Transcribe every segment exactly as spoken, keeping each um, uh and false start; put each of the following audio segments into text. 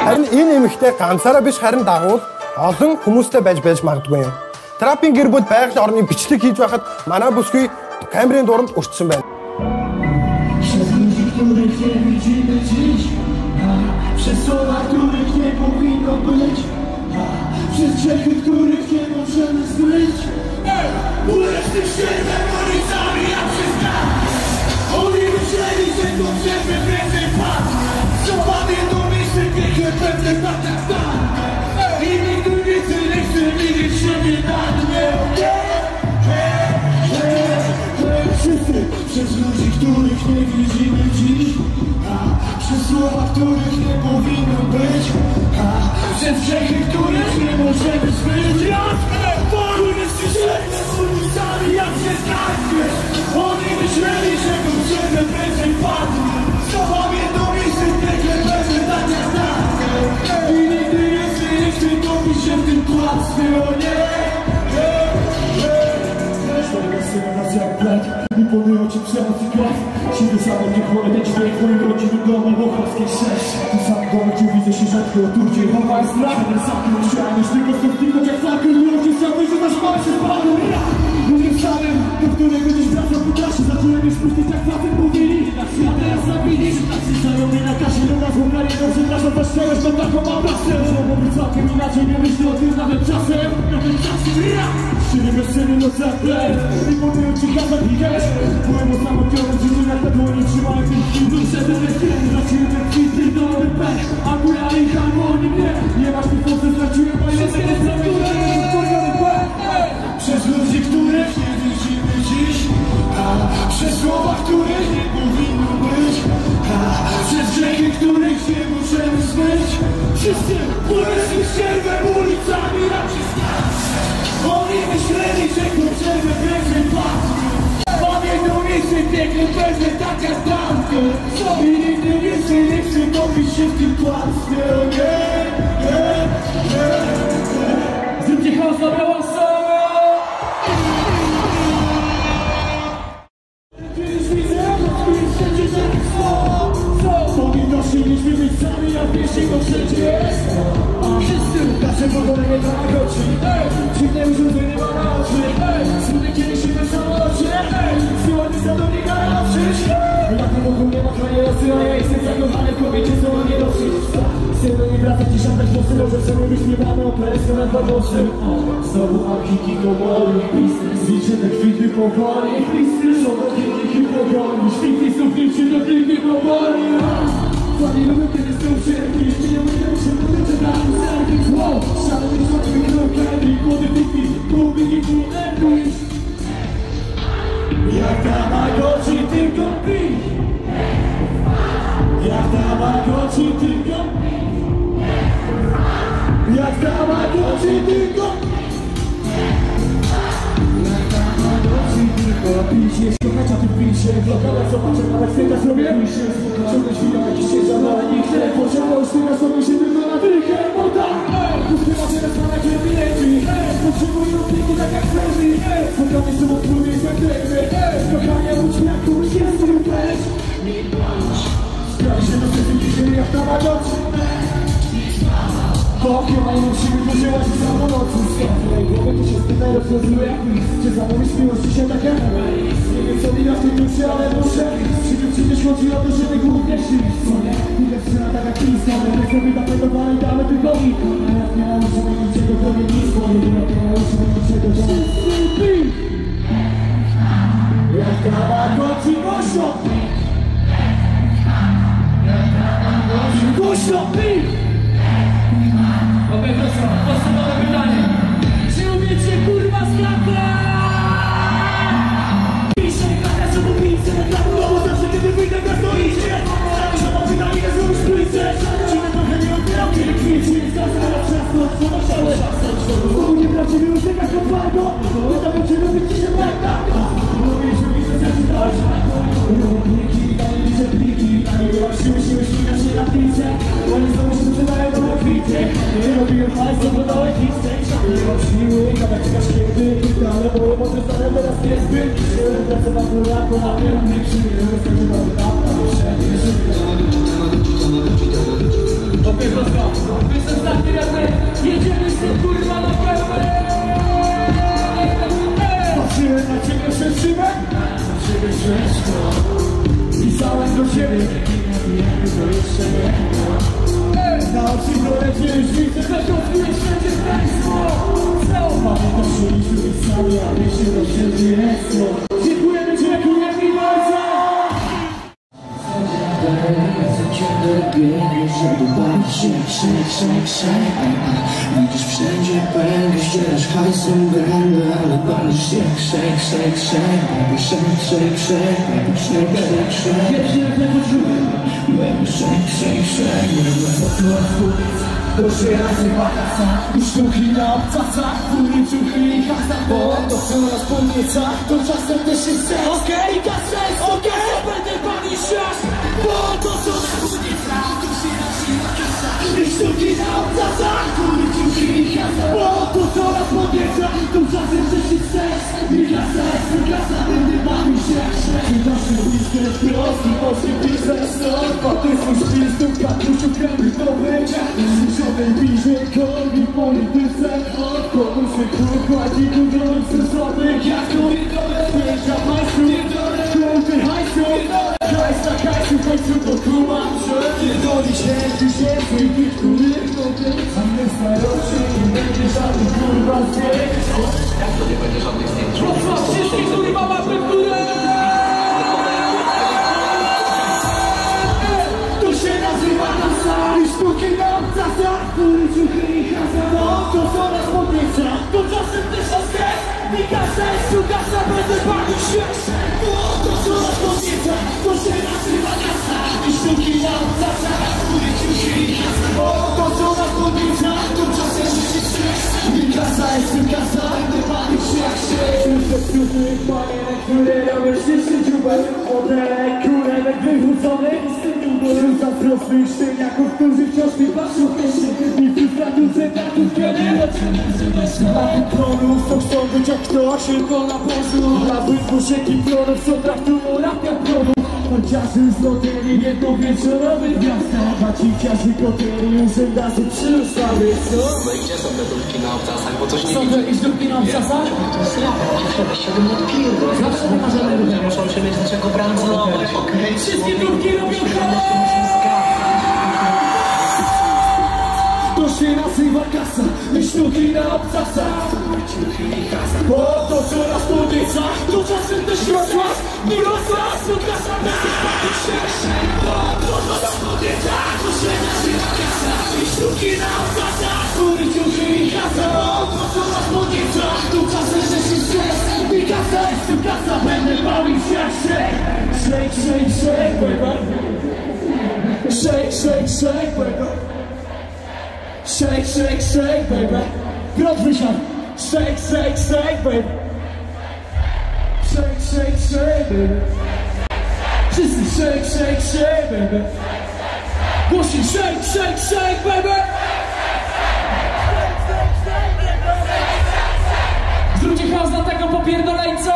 Харин энэ эмэгтэй ганцаараа биш харин дагуул олон хүмүүстэй байж байж магадгүй юм. Трапын гэр бүл байгалийн орны бичлэг хийж байхад манай бүсгүй камерын дууранд өртсөн байна. Przez słowa, których nie powinno być, przez grzechy, których nie możemy zmyć. Uleżny ścierwem ulicami, ja przyznam. Oni myśleli, że to ciebie więcej padł. Słowami do misy, piękne pewne tak jak tam. I nigdy więcej nie chcę widzieć siebie na dnie. Wszyscy przez ludzi, których nie widzimy dziś, przez słowa, których nie powinno być, przez grzechy, których nie możemy zmyć. Uleżny ścierwem ulicami, jak się znajdziesz. Oni myśleli, że to ciebie więcej padł. Słowami do misy, piękne pewne tak jak tam. I nigdy więcej nie chcę topić się w tym kłamstwie, o nie. Jak plek, imponują ci przemoc i krew. Siedzę samą nie chore, ten dźwięk w moim rodzinnym domu w Ochockiej sześć. Tu sam gościu widzę się rzadko, tu gdzie chowa jest strach. Ten sam nie musiałem już tylko stąd jak flaker. Ludzie chciałbyś, że nasz pan się spadł. Ludzie samym, do którego dziś wracam po czasie. Zacząłem już puścić jak facet mówili. A teraz zawidzisz, tak się znajomy na kasie. Do nas łukali, no przepraszam, ta szczerość to taką mam rasę. Że mogę całkiem inaczej, nie myślę o tym nawet czasem. Nawet czasem, ja! Szczery bez szczery, no za plek. Imponują ci gazet i gest. Byłem o samotniowym życiu, jak na dłoni trzymałem ten chwil. Duszę do lekkiego, zacząłem ten kwit, ty dobry pech. A góra i harmonii mnie. Nie masz mi pomocy, straciłem majątek. Przez ludzi, których nie widzimy dziś, a przez słowa, których nie powinno być, a przez grzechy, których nie możemy zmyć. Wszyscy uleżni ścierwem ulicami na przystań. Oni myśleli, że to ciebie więcej padł. Pamiętą miejsce piękne pewne tak jak tamte. I nigdy więcej nie chcę topić się w tym kłamstwie. Nie, nie, nie, nie. Zróbcie chaos na białą stronę. Powinnośmy być sami, a wiesz, go wszędzie jest. Wszyscy nasze powolenie to nagoci. Dziwne urządzenie ma na oczy. Smutne kiedyś w samolocie. Zgodnie za do niego nauczyć. Jak na boku nie ma twojej losy, a ja jestem zakochany w kobiecie, co ma nie dosyć. Synu nie wraca ci szantać włosy, może sobie wyśmiewamy opereskę nad babosem. Znowu amchiki komori. Zliczę te kwity powoli. Są do kilki pogoni. Świnki są większe do kilki powoli. Pani lubię, kiedy są wszelki. Nie mówię, że mówię, że na serki. Wow, szalony żadny krokami. Młody tiki, kubiki, kunerki. Jak ta magoci tylko pi. Jak ta magoci tylko. Jak ta magoci tylko. Jak ta magoci tylko. Pisie, szkochać, a ty pisie. Blokada, zobaczę, nawet chwilę zrobię. Pisie, ciągle chwilę, jakiś się zawalni. Tyle potrzeba, już teraz robię się tylko na trykę. Moda! Chyba teraz mam jak lepiej. Potrzebuję opieki tak jak leży. Spotkanie są odpływy jak lewy. Kochania ludzi jak kurz jest rupeć. Sprawi się do wszystkich dzisiaj jak ta magoci. Bokiem, a nie musimy pożywać w samolotu. Skąd w mojej głowie to się spytaj, rozwiązuje. Czy zamówić miłości się tak jak nie wiem co widać w tej duszy, ale muszę. Czy tu przecież chodzi o to, żeby głównie szyć. Ile wstrzyma tak jak piska. My sobie napędowali damy tygodni. A jak nie nauczymy niczego, to nie nic. Bo nie nauczymy niczego, to nie jak ta magoci głośno. Głośno pi. Okej, proszę, podstawowe pytanie. Czy umiecie kurwa skakać? Piszę, klata, co popiszę na klawu. No bo zawsze kiedy wyjdę, to stoicie. Że mam pytanie, że zrobisz płycie. Czy na trochę nie odbieram, kiedy kwieci. Zawsze na trzasno, co na szale. Znowu nieprawdziwy uciekać od walgo. Wydawał cię lubić ci się błęda. Mówisz, że widzę, że ci dać. Pliki, daj mi się pliki. Nie mam siły, siły, śmigasz się na picie. Oni znowu się sprzedają do kwicie. Nie robiłem hajsu, bo dałeś listę. Nie mam siły, gadać czekasz kiedy. Ale bo może stanę teraz niezbyt. Pracować do laku na tym. Nie przyjmę, że to nie mam. Okej, prosto. rozwijamy to jeszcze nie. Na oczy kolecie już widzę, że kopiuje wszędzie państwo. Pamiętam, że liczymy sami, a my się rozdzielnie jest. Dziękujemy, dziękujemy i bardzo! Żeby bawić się, shake, shake, shake. Widzisz wszędzie będę, ścierasz hajsem będę, ale bawisz się, shake, shake, shake. Baby, shake, shake, shake. Baby, shake, shake, shake. Wiesz, jak nie poczułem. Baby, shake, shake, shake. Baby, poczuła spódnica. To się nazywa kasa. I sztuki na obcasach, fury, ciuchy i kasa. Bo to co nas podnieca, to czasem też jest sens. Okej, okay, kasa jest okej, okay. Będę bawić się, bo to co nas podnieca, to się nazywa kasa. I sztuki na obcasach, fury, ciuchy i kasa. Bo to co nas podnieca, to czasem też jest sens. I kasa jest kasa, będę bawić się. Czy nasze biznes prosti, polski biznes norma. To jest mój styl, stópka, kluczów, kręgów, dobrych Żaden bliżej kolgi w polityce. Komuś się kładzi tu gorący słabych jak tu. Pięcia hajsu, kąty hajsu. Hajs na hajsu, w końcu to tłumaczę. Pierdoli się, ty się, zwykłych, których noty. A my starości, nie będzie żadnych kurwa zdjęć. Jak to nie będzie żadnych zdjęć? Posła wszystkich, który ma mapy w górę. To się nazywa kasa. I sztuki na obcasach, który ciuchy i kasa. Bo to co nas podnieca, to czasem też jest stres. I kasa jest tu kasa, będę bawić się. Bo to co nas podnieca, to się nazywa kasa. I sztuki na obcasach, który ciuchy i kasa. Bo to co nas podnieca, to czasem też jest stres. I kasa jest tu kasa, będę bawić się jak się. Wśród pięknych panienek, które robią śliczny dziubek. Modelek, kurenek wyrzuconych z tym długą. Rzuca prostych szczeniaków, którzy wciąż mi patrzą w pieszy. I filtratów, zetratów, kiedy a tych klonów, to chcą być jak ktoś, tylko na pozór. Dla wydmuszek i klonów, co traktują rap jak produkt. Chociaż z loterii jednowieczorowy gwiazdek. A ci ciarzy koterii, urzędarzy przyruszamy, co? No i gdzie są te dupki na obcasach, bo coś nie są widzę. to jakieś dupki na obcasach? To jest rap, trzeba się tym odpierdol. Zawsze nie ma żadnego dupki. Muszą się mieć do czego bransować, okej? Wszystkie dupki robią hale! To się nazywa kasa, i sztuki na obcasach. Bo to co nas podnieca, to czasem też rozłaz. Nie rozłaz, to kasa na bo to co nas podnieca, to się nazywa kasa. I sztuki na obcasach, który ciuchy i kasa. Bo to co nas podnieca, to czasem też jest stres. I kasa jest tu kasa, będę bawić się jak shake. Shake, shake, shake, baby. Shake, shake, shake, baby. Shake, shake, shake, baby. Piotr Wysian. Shake, shake, shake, baby. Shake, shake, shake, baby. Wszyscy shake, shake, shake, baby. Głośniej shake, shake, shake, baby. Zróbcie chaos na taką popierdoleńcą.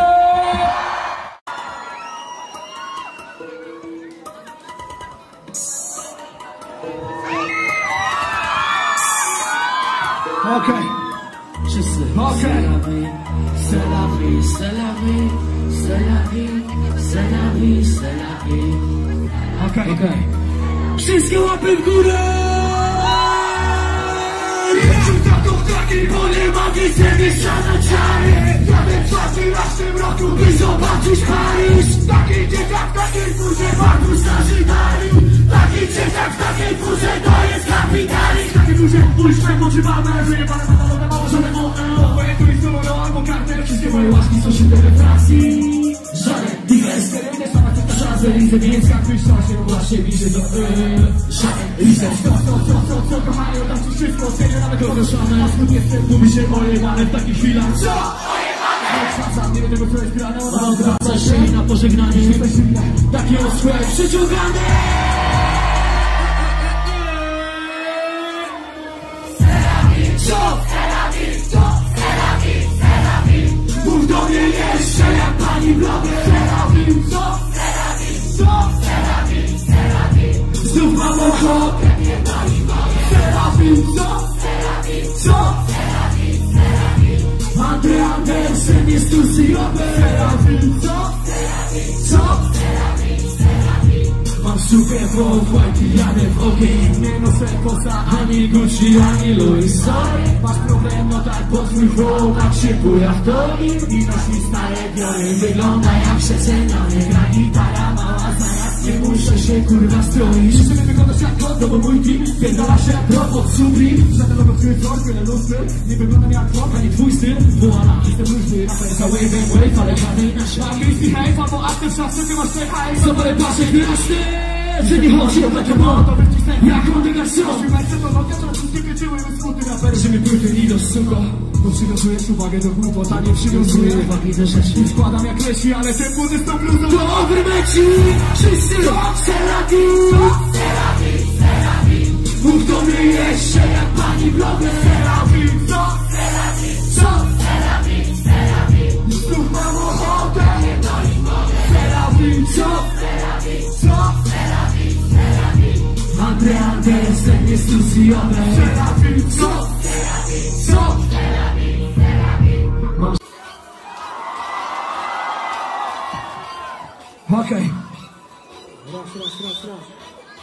Okej, okay. Wszyscy. Okej. Okay. C'est la vie, c'est la vie, c'est la vie, c'est la vie, c'est la vie. Okej. Okay. Okay. Wszystkie łapy w górę! Jeździł taką takiej, bo nie ma widzę miejsca na czary. Jadę czternastym roku, by zobaczyć Paryż. Taki dzieciak w takiej furze, bardzo starzy dali. Taki dzieciak w takiej furze, to jest kapitalizm. W takiej furze, uliczne oczy mamy, że nie pana metalowe, mało żadnego moje tu jest solo, albo kartę. Wszystkie moje łaski są silne we Francji. Żaden divers, nie sama ta szansę. Widzę więc jak myślę się, właśnie widzę to żaden divers. To, to, to, to, to, kochani, oddam ci wszystko, serio nawet rozruszone. A skąd jestem, mówi się ojebane w takich chwilach. Co? Ojebane! Nie wiem tego, co jest grane. Ona odwraca się i na pożegnanie takie osłe przyciągane. Mów do mnie jeszcze jak pani w labie. Serafim, co? Co? Znów mam ochotę. Serafim, co? Co? Andre Andersen jest tu syjobem. Serafim, co? Co? Mam Super Bowl, white, jadę w ogień. Nie noszę kosa, ani Gucci, ani Louis. Sorry, masz problem, no tak, bo twój chłopak się buja w toni. I noś mi stare biory, wygląda jak przeceniony. Gra gitara, mała zajazd, nie muszę się kurwa stroić. Żeby wyglądać jak god, no bo mój team pierdala się jak robot Supreme. Żaden logo, który wzrok, wiele lustry. Nie wyglądam jak chłop, ani twój styl. Wołana, jestem różny, raper za wave and wave, ale żadnej na świat. Angielski hejf, albo aktyw szafy, ty masz ten hejf. Zobaczę patrzę, gdy masz ty. Że nie chodzi o takie mod, jak Montega Show. Że mi płyty nie do suko. Bo przywiązujesz uwagę do głupot, a nie przywiązuję uwagi do rzeczy. I wkładam jak leci, ale ten płody z tą bluzą. Dobry meci, wszyscy Serafi, Serafi, Serafi. Mów do mnie jeszcze jak pani blogger. Serafi, co? Serafi, co? Serafi, Serafi. Znów mam ochotę, nie to nie mogę. Serafi, co? Serafi, co? Serafi, Serafi. Andre, Andre, jestem niestuzjony. Serafi, co? Serafi, co? Serafi, Serafi. Mam... Okej. Okay. Raz, raz, raz, raz.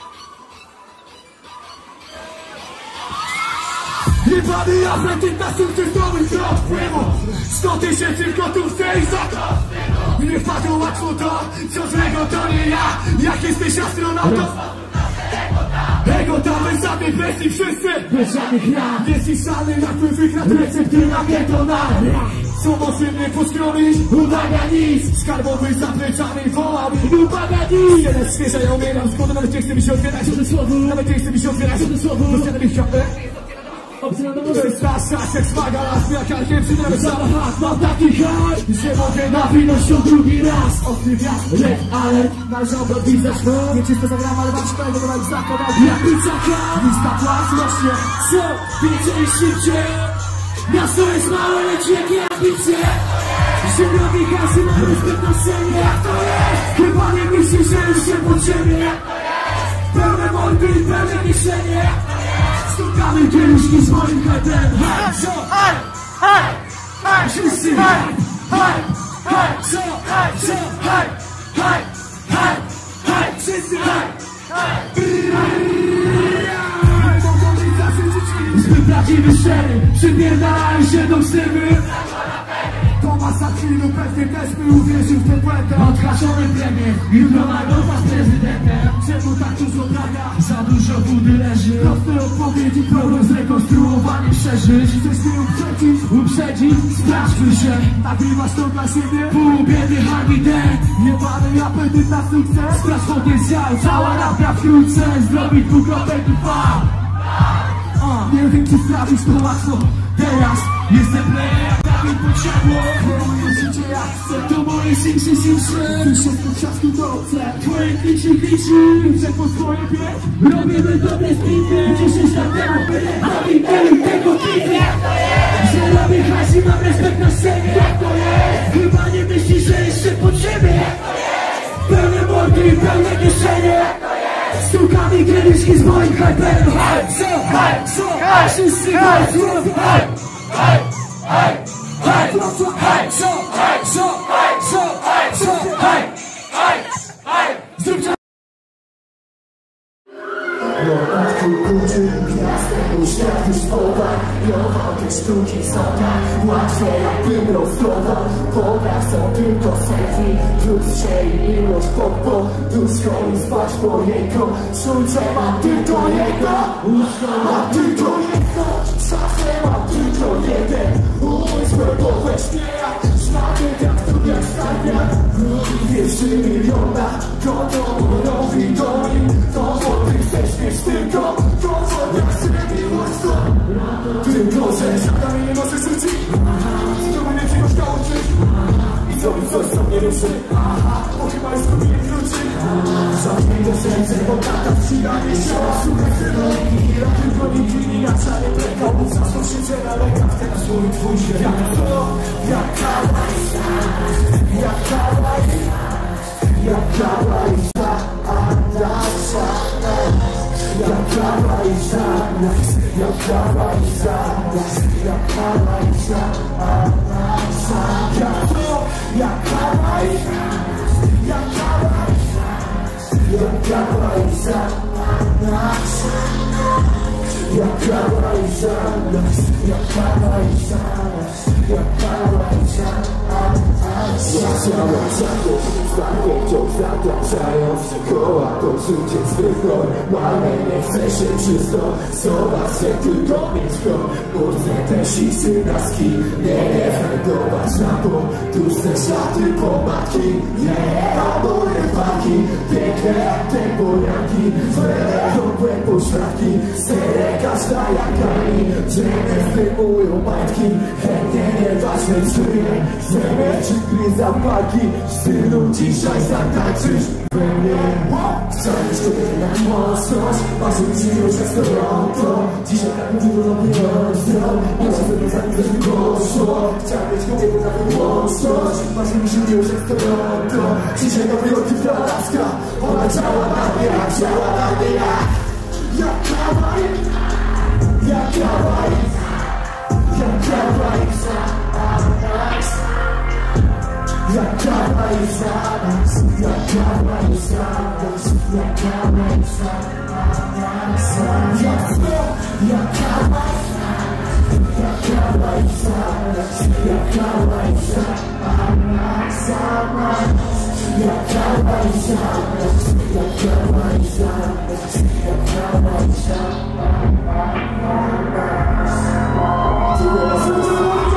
Jebany apetyt na sukces nowych drog wpływu. Sto tysięcy gotów chcę i za to. Nie wpadło łatwo to, co złego to nie ja. Jak jesteś astronautą? Ego tam za tej bestii wszyscy. Bez żadnych ram. Nieziszczalny jak wpływ na recepty na ketonal. Co może mnie poskromić? Uwaga nic. Skarbowy zapleczany woła mi. Uwaga nic. Jeden świeża ja umieram. Skąd nawet nie chce mi się otwierać. Nawet nie chce mi się otwierać. Do sceny mi chciał. To jest nasz czas jak smaga las. Jak arkiem przydamy samochód. Mam taki haj, że mogę nawinąć ją drugi raz. Ostry wiatr, lek, alert. Należy obrobić za szło. Nieczysto zagram, ale wam szpego do moich zakonach. Jak pizzaka, lista płac rośnie. Co? Więcej i szybciej. Miasto jest małe, lecz jakie ambicje. Ziemiowi kasy na respekt na scenie. Jak to jest? Chyba nie myślisz, że już się potrzebie. Pełne mordy i pełne kieszenie. Stukamy kieruszki z moim headem. Hej, co? Hej, hej, hej, wszyscy. Hej, hej, hej, co? Hej, co? Hej, hej, hej, hej, wszyscy. Hej, hej. Zbyt prawdziwy szczery, przypierdalają się do ksywy. Tomasa chwilu pewnie też by uwierzył w tę błędę. Odhaczony premier, jutro nagrywa z prezydentem. Czemu tak dużo braga? Za dużo wody leży. Proste odpowiedzi, problem zrekonstruowanie przeżyć. Chcesz mnie uprzedzić? Uprzedzić? Sprawdźmy się. Nagrywasz to dla siebie? Pół biedy Harvey Dent. Jebany apetyt na sukces. Sprawdź potencjał, cała rapia wkrótce. Zrobić dwukropek i fal. Nie wiem czy sprawisz to łatwo. Teraz jestem player, jak mi potrzebło. Kieruję życie jak chcę. To moje simsy, simsy. Już jestem czasku dobrze. Twoje kliczy, kliczy. Chcę po swoje pięć. Robimy dobre spity. Dziesięć lat temu byłem robimy tego klipy. Że robię hajs i mam respekt na scenie. Jak to jest? Chyba nie myślisz, że jeszcze potrzebie. Pełne mordy i pełne kieszenie. Stukami kiedyśki z moim hyperem. Hej, co? Hej, co? Hej, wszyscy hej, co? Hej, hej, hej, hej, hej, co? Hej, co? Hej, co? Hej, co? Hej, hej, hej, zróbcie. Odkrył kluczy gwiazdę, uświat już woda. Jował te sztuki są tak łatwe, jakbym rozstrował. Popraw są tylko selfie, plus się i miłość pod poduszką i spać po jego. Czucie mam tylko jedno, mam tylko jedno. Zawsze mam tylko jeden umysł, bo we śnie jak szmaty, jak tu jak skarbia. Wierzy miliona, gotowi do nich. To co ty chcesz mieć tylko, to co jak chcę miłość to. Tylko, że żadna nie może rzucić. To mnie czegoś nauczyć. I co mi coś co mnie ruszy. Bo chyba już to mi nie wróci. Zamknij to serce, bo tata przydanie się. Słuchaj chroniki, ja tylko nigdy nie jacza nie plekał. Bo zasnął się cię na lekach, teraz mój twój świat. Jak to, jak kałajsa, jak kałajsa, jak kałajsa, a nasza. Jak kałajsa, jak kałajsa, jak kałajsa, a nasza. Jak to, jak kałajsa, jak kałajsa, jak kawa i zaraz, jak kawa i zaraz, jak kawa i zaraz, jak kawa i zaraz. Wracałem za to, zwarty wciąż zataczając koła, to życie zwykłe, ale nie chcę się przystosować, chcę tylko mieć go, bo chcę też i synaski, nie, nie znajdować na to, tłuste ślady pomadki, nie, albo rybaki, piękne jak te bojaki, zwere chłopłe poszlaki, sere każda jakami, dzienne zdejmują majtki, chętnie nieważne czyje, chcemy czy gryza paki, stylu dzisiaj zatańczysz we mnie. Chciałeś kiedy na mocność, marzył ci już jak Toronto, dzisiaj tak mi dużo pieniądze, może sobie zanim mi poszło. Chciałem mieć kobietę na wyłączność, marzył mi się już jak Toronto, dzisiaj Nowy Jork i Alaska, ona działa na mnie, działa na mnie jak jak kawaj, jak kawaj, jak kawaj, jak kawa i zaraz, jak kawa i zaraz, jak kawa i zaraz, jak jak kawa, jak kawa i zaraz, jak kawa i zaraz, jak kawa i zaraz, jak kawa i zaraz, jak kawa i zaraz.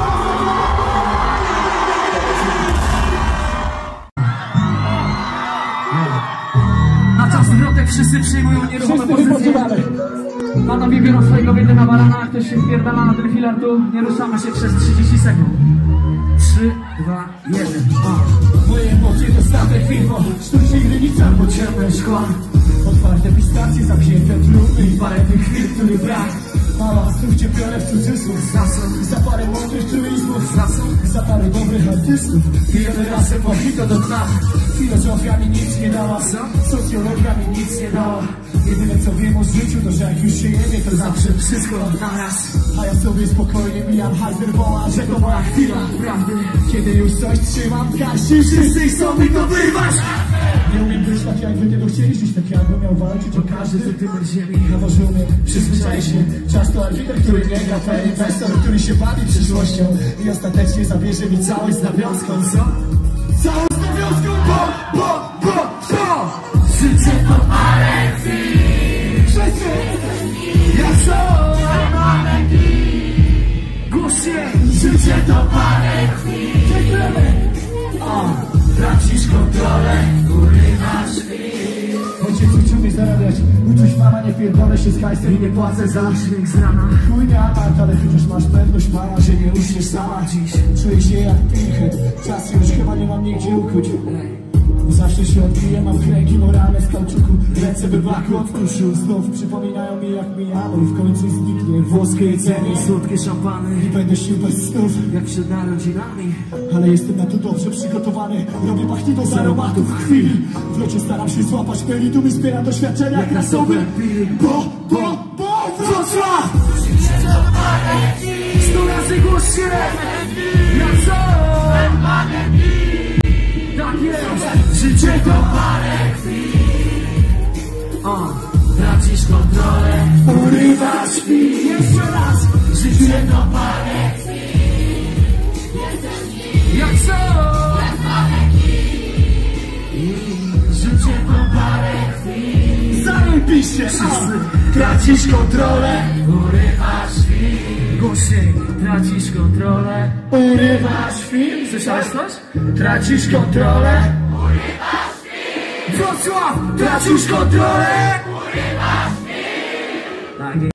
Wszyscy przyjmują nieruchome pozycje. Panowie biorą swojego biedy na barana, ktoś się wpierdala na ten filar tu. Nie ruszamy się przez trzydzieści sekund. trzy, dwa, jeden. Moje emocje to stare filmo, sztucznie grynica, bo ciemne szkła. Otwarte pistacje, zamknięte trupy i parę tych chwil, których brak. Mała znów ciepione w cudzysłów, zasób. Za parę mądrych truizmów, zasób. Za parę dobrych artystów. Pijemy razem mojito do dna. Filozofia mi nic nie dała, socjologia mi nic nie dała. Jedyne co wiem o życiu to, że jak już się jebie, to zawsze wszystko naraz. A ja sobie spokojnie mijam Heisenberga, że to moja chwila prawdy. Kiedy już coś trzymam w garści, wszyscy chcą mi to wyrwać. Nie umiem być tak jak wy tego chcieliście, tak jakbym miał walczyć o każdy centymetr ziemi. A może umiem, przyzwyczaj się. Czas to arbiter, który nie gra, fair inwestor, który się bawi przyszłością i ostatecznie zabierze mi całość z nawiązką, co? Całość z nawiązką, bo, bo, bo, bo! Życie to parę chwil. Wszyscy! Jak są? Głośnie! Życie to parę chwil. Dziękujemy! O! Tracisz kontrolę, urywasz chwil. Ojciec uczył mnie zarabiać, uczyć mama, nie pierdolę się z hajsem i nie płacę za śmiech z rana. Chuj nie amat, ale chociaż masz pewność mała, że nie uśniesz sama dziś. Czuję się jak pinhead, czas już chyba nie mam nigdzie ukuć. Zawsze się odbiję, mam kręgi moralne z kauczuku, ręce wyblakły od tuszu. Znów przypominają mi jak mijamy i w końcu zniknie włoskie jedzenie, słodkie szampany i będę sił bez snów, jak przed narodzinami. Ale jestem na to dobrze przygotowany, robię pachniwo z aromatów chwili. W locie staram się złapać melitumy, zbieram doświadczenia jak na sobie. Bo, bo, bo, Wrocław! Sto razy głoście! Jak co? Tak jest! Życie to parę chwil. O, tracisz kontrolę, Urywasz chwil. jeszcze raz! Życie to parę chwil. Jak co? Życie to parę chwil. Zajebiście! Wszyscy tracisz kontrolę, urywasz chwil. Głośniej, tracisz kontrolę. Urywasz chwil. Słyszałeś coś? Tracisz kontrolę, Wrocław! tracisz kontrolę. Tak jest.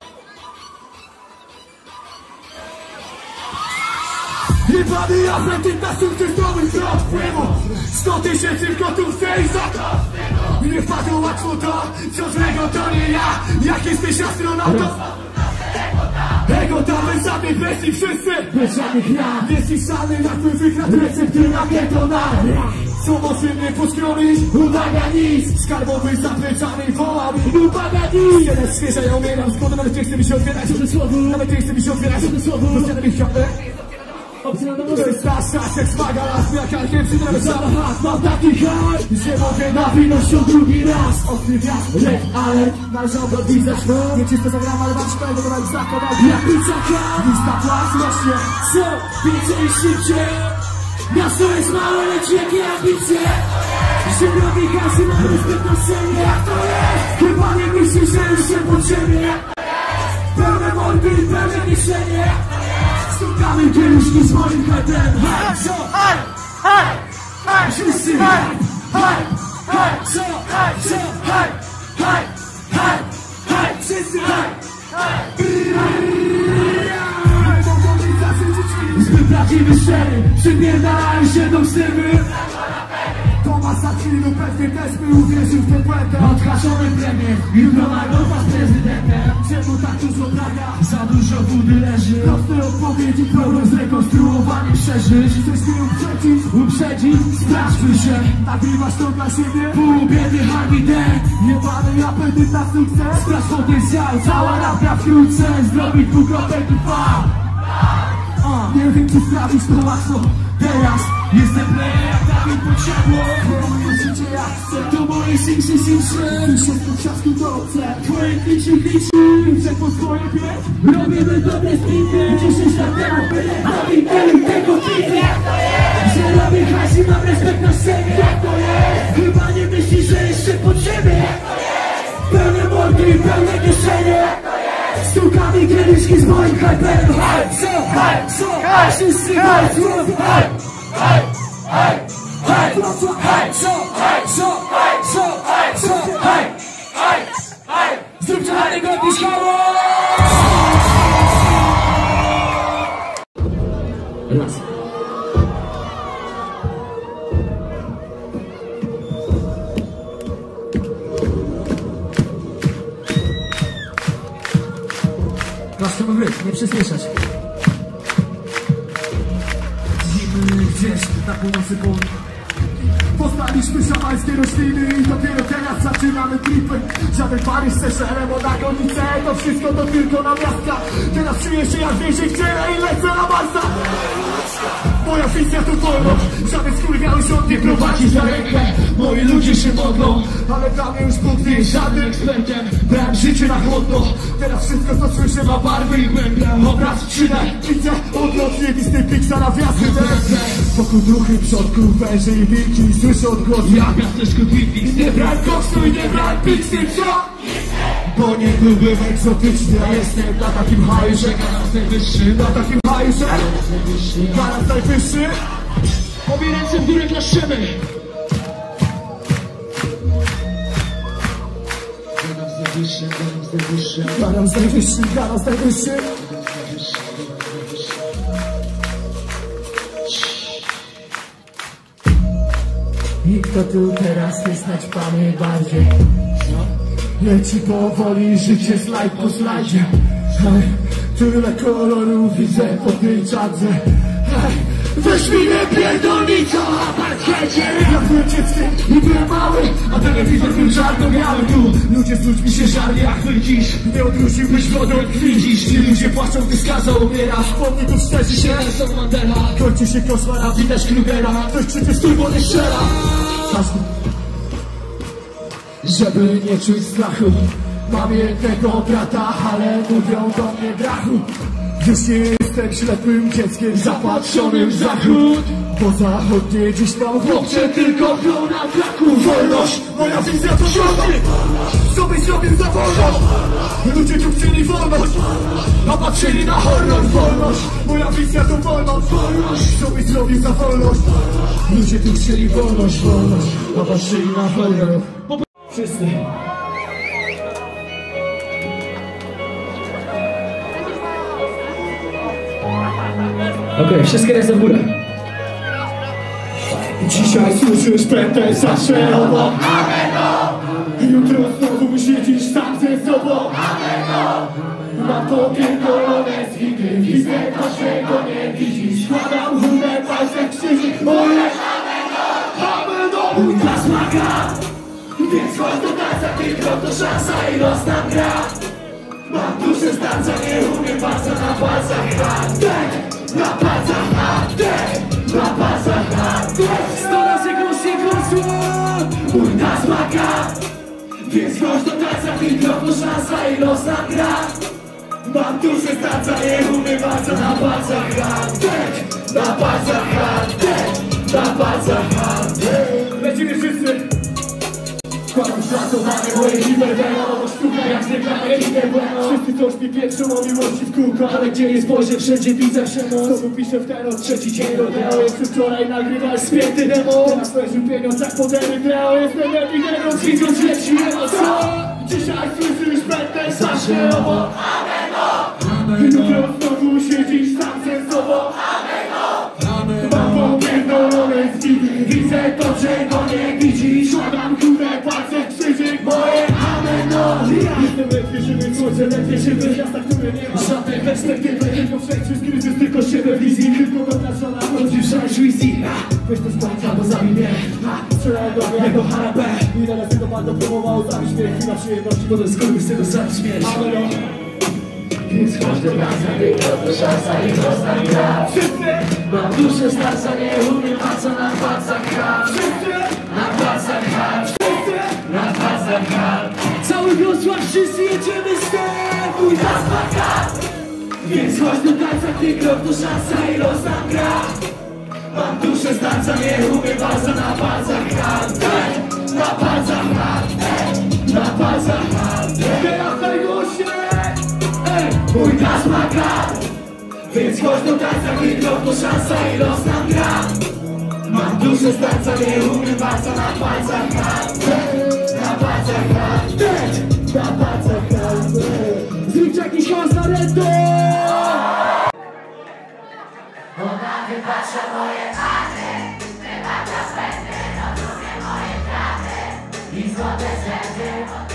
Jebany apetyt na sukcesowy zwrot wpływu. Sto tysięcy w gotówce i za to nie wpadło łatwo to, co złego to nie ja. Jak jesteś astronautą, ego tam żadnych bestii wszyscy, Bez żadnych ram. niezniszczalny napływ na recepty na ketona. Co możemy poskromić? Uwaga nic. Skarbowy za plecami wołał mi. Uwaga nic. Jeden świeża ja umieram, skąd nawet nie chce mi się otwierać. Nawet nie chce mi się otwierać. Rozdzielę mi chciałbym. Opcja na dole jest nasza, jak smaga las, jak arkiem przydamy samochód. Mam taki haj, że mogę nawinąć się drugi raz. Ostry wiatr, lek, ale należy odbizać no. Nieczysto zagram, ale mam szpędę, bo mam zakładał jak pizzaka. Lista płac rośnie, co? Więcej i szybciej. Miasto jest małe, lecz jakie ambicje. Że robi kasy, mam respekt na scenie. Jak to jest? Chyba nie myślisz, że już się potrzebnie. Pełne mordy i pełne kieszenie. Stukamy kieruszki z moim headem. Hej, co? Hej, hej, hej. Wszyscy hej, hej, hej. Co? Hej, co? Hej, hej, hej, hej. Wszyscy hej, hej. Zbyt prawdziwy szczery, przypierdalają się do ksywy. Tomasz Sakilu pewnie też by uwierzył w tę błędę. Odhaczony premie, jutro nagroda z prezydentem. Czemu tak dużo praga? Za dużo wody leży. Proste odpowiedzi, problem zrekonstruowanie przeżyć. Chcesz mnie uprzedzić? Uprzedzić? Sprawdźmy się. Nagrywasz to dla siebie? Pół biedy Harvey jebany apetyt na sukces. Sprawdź potencjał, cała rapia wkrótce. Zrobić dwukropek i fał. Nie wiem, czy sprawić to łatwo. Teraz jestem player, jak Dawid Podsiadło. Moje życie jak chcę, to moje sing-sy, sing-sy. Piszę z podczasku dobrze, twoje kliczy, kliczy. Chcę po swoje pięć, robimy dobre sprinty. Dziesięć lat temu byle, robimy tego klipy. Że robię hajs i mam respekt na scenie. Jak to jest? Chyba nie myślisz, że jeszcze potrzebny. Pełne mordy i pełne kieszenie. Stukami kieliszki z moim hyperem. Hej, co? Hej, co? Hej, wszyscy hej, złów. Hej, hej, hej, hej, hej, co? Hej, co? Hej, co? Hej, co? Hej, hej, hej. Zróbcie na niego jakiś hałas. Raz. Łaskawy wryk, nie przyspieszać. Zimy gdzieś na północy południa. Poznaliśmy szamańskie rośliny i dopiero teraz zaczynamy tripy. Żaden Paryż, Seychelles, Monaco, Nice, to wszystko to tylko namiastka. Teraz czuję się jak więzień w ciele i lecę na Marsa. Moja wizja to wolność, żaden skurwiały rząd nie prowadzi za rękę. Moi ludzie się modlą, ale dla mnie już Bóg nie jest żadnym ekspertem. Brałem życie na chłodno, teraz wszystko co słyszę ma barwy i głębię. Obraz trzy D, widzę odlot niebistej Pixa na gwiazdy. Wokół duchy, przodków, węże i wilki, słyszę odgłos jak miasteczko Twin Peaks. Nie brałem koksu i nie brałem Pixie, co? Bo nie byłbym egzotyczny, a jestem na takim haju, że galans najwyższy. Na takim haju, że galans najwyższy. Obie ręce w górę klaszczemy. Galans najwyższy, galans najwyższy. Galans najwyższy, galans najwyższy. I kto tu teraz jest naćpany bardziej? Leci powoli życie slajd po slajdzie. Tyle kolorów widzę po tej czadze. Weź mi nie pierdolniczo o parkiecie. Ja byłem dzieckiem i byłem mały, a telewizor był czarno-biały. Tu ludzie z ludźmi się żarli jak wy dziś. Nie odróżniłbyś wodą od krwi dziś. Ci ludzie płaczą, gdy skaza umiera. Pomni tu szczerzy się Nelson Mandela. Kończy się koszmar, a widać Krugera. Ktoś krzyczy stój, bo nie strzela. Każdy, żeby nie czuć strachu. Mam jednego brata, ale mówią do mnie brachu. Już nie jestem ślepym dzieckiem zapatrzonym w zachód. Bo zachodnie dziś tam chłopcze tylko chlą na traku. Wolność, moja wizja to rządy. Co byś zrobił za wolność? Ludzie tu chcieli wolność, a patrzyli na horror. Wolność, moja wizja to wolność. Co byś zrobił za wolność? Ludzie tu chcieli wolność, wolność, a patrzyli na horror. Wszyscy. Okej, okay, wszystkie ręce w górę. Dzisiaj słyszysz pętę zawsze obok. Jutro znowu siedzisz sam ze sobą. Mam popierdolone zwiny, widzę to, czego nie widzisz. Składam chudne palce krzyży. Moje Ameno, mój czas maga. Więc chodź do tańca, tylko to szansa i los nam gra. Mam duszę z tańca, nie umiem bardzo na palcach grać. Tak! na palcach hardek, na palcach hardek. Sto razy głośniej głosło, mój nas maga. Więc chodź do tańca, mikrofon, szansa i los nam gra. Mam duże starca, nie umywaca na palcach hardek, na palcach hardek, na palcach hardek. Lecimy wszyscy. Składam szacowanie moje hiperweno, bo sztuka jak zwykle moje hiperweno. Wszyscy coś mi pieprzą o miłości w kółko, ale gdzie nie spojrzę, wszędzie widzę przemoc. Znowu piszę w ten od trzeci dzień rodeo. Jeszcze wczoraj nagrywałeś spięty demo. Teraz leży pieniądz jak podery Leo. Jestem epidemią, zwizgąć leci emo, co? Dzisiaj słyszysz pętę, zacznę obok. I jutro znowu siedzisz tam sensowo. Mam popierdolone z widy, widzę to, czego nie widzisz. Szłagam kurde, palce w krzyżyk, moje ameno. Jestem ledwie żywy, słońce ledwie żywy. W miastach, które nie ma żadnej perspektywy. Tylko wszędzie kryzys, tylko siebie w wizji. Tylko dobra żona, chodzi w szajsz wizji. Weź to skończ albo zabij mnie. Strzelaj do mnie jak do harapę. I teraz tylko pan dopromował, zabij śmiech. Chwila przyjemności, bo to jest kurwy z tego sam śmierć. Ameno. Więc każdy raz na tej to szansa i prosta gra. Mam duszę starca, nie umiem, a co na palcach hard. Na palcach hard, na palcach hard. Cały Wrocław, wszyscy jedziemy z tym. Mój nas ma hard. Więc chodź do tańca, ty krok to szansa i los nam gra. Mam duszę starca, nie umiem, a co na palcach hard. Na palcach hard, na palcach hard. Teraz najgłośniej. Mój nas ma grad. Więc chodź do tańca, krok to szansa i los nam gra. Mam duszę starca, nie umiem bardzo na palcach hard. Na palcach hard, na palcach hard. Zróbcie jakiś hałas na reto. Ona wypacza moje pany, wybacza spędy, rozumie moje prawy i złote zęby.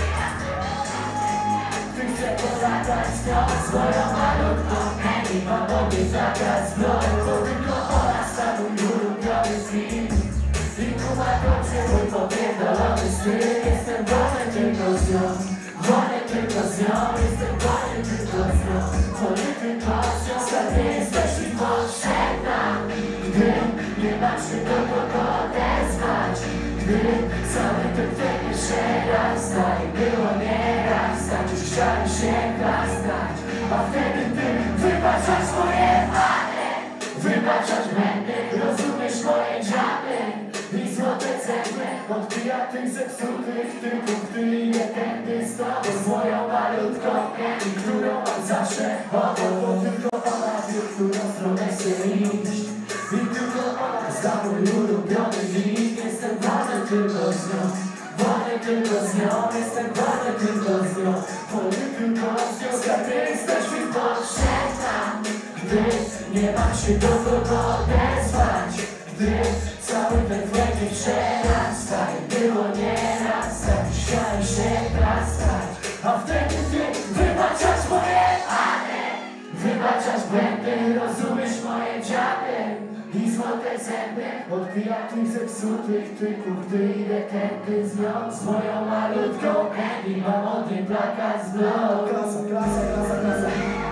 Chcę polatać z nią, swoją malutką Kenny. Pomogę zagrać z mną, bo tylko ona stał mój ulubiony film. I tłumaczy mój popierdolony styl. Jestem wolny tylko z nią, wolny tylko z nią. Jestem wolny tylko z nią, wolny tylko z nią. Skarbie jesteś mi potrzebna, gdy nie masz się do kogo odezwać. Gdy cały ten twój pierwszy raz, tak było nieraz. Tak już chciałem się klaskać, a wtedy ty wybaczasz moje wady, wybaczasz błędy, rozumiesz moje dziady i złote cegły. Odbija tych zepsutych typów, ty nie tędy z tobą, z moją malutką Kenny, którą mam zawsze obok, bo tylko ona wie, w którą stronę się iść. I tylko ona zna mój ulubiony wid. Jestem wolny tylko z nią, wolny tylko z nią. Jestem wolny tylko z nią, wolny tylko z nią. Skarbie jesteś mi potrzebna, gdy nie mam się do kogo odezwać. Gdy cały ten wlegli przerasta i było nieraz. Tak chciałem się klaskać, a wtedy ty wybaczasz moje wady, wybaczasz błędy, rozumiesz moje dziady i złote zęby. Odbija tych zepsutych typów, gdy idę tędy z nią, z moją malutką Kenny. Mam od niej plakat z blok. Klasa, klasa, klasa, klasa.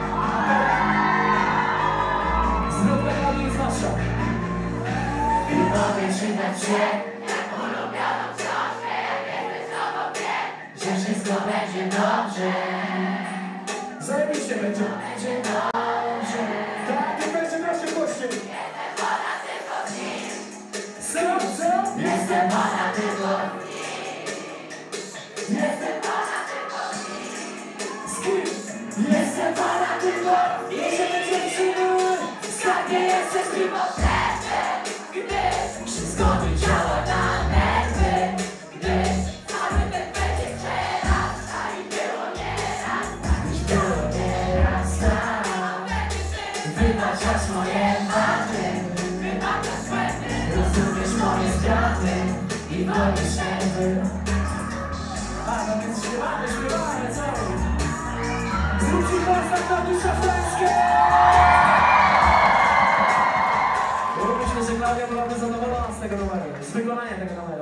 Zróbmy rady z wasza. I mogę trzymać się ulubioną książkę, jak jesteś z tobą, wiem, że wszystko będzie dobrze. Zajebiście będzie. Będzie dobrze. Tak, nie będzie nasze głośniej. Jestem ona tylko w nim. Co? Co? Jestem ona tylko w nim. Jestem ona tylko w nim. Z kim? Jestem ona tylko w nim. Możemy dziewczyny. Skarbie jesteś mi potrzebny, gdy wszystko mi działa na nerwy. Gdy cały ten będzie przerasta i było nieraz. Tak już było nieraz, tak. Wybaczasz moje wady, wybaczasz błędy, rozumiesz moje straty i moje szczęby. A, no więc śpiewamy, śpiewamy, co? Zróbcie głos na Klaudusza Fleskę! Myślę, że Klaudia byłaby zadowolona z tego numeru, z wykonania tego numeru.